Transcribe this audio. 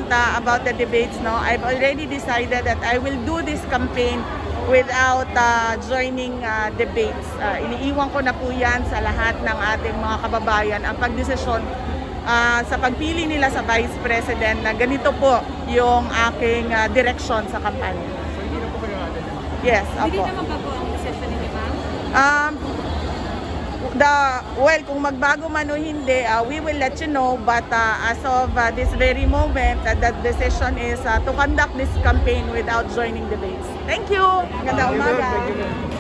about the debates, no, I've already decided that I will do this campaign without joining debates. Iniiwan ko na po yan sa lahat ng ating mga kababayan ang pagdesisyon sa pagpili nila sa Vice President na ganito po yung aking direksyon sa kampanya. So hindi na po kayo natin? Yes, Hindi apo. naman ba po ang decision ninyo, ma'am? Well, kung magbago man o hindi, we will let you know. But as of this very moment, that decision is to conduct this campaign without joining debates. Thank you! Magandang umaga! Thank you, ma'am.